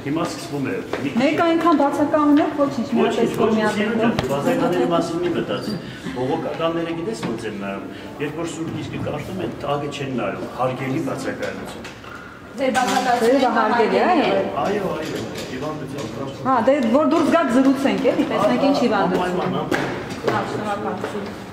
Հիմա սկսվում է։ Մեկ այնքան բացակայում եք, ոչինչ, մի հատ էս կողմիացեք։ Բազայնաների մասին մի մտածի։ Բողոքականները գիտես ոնց են նայում, երբ որ սուրբ գիրքը կարդում են, տագը չեն նայում, հարգելի բացակայություն։ Ձեր հարգելի է։ Այո, հիվանդություն։ Հա, դե որ դուրս գաք զրուցենք, էլի, տեսնենք ինչ հիվանդություն։ Պայմանապ։ Շնորհակալություն։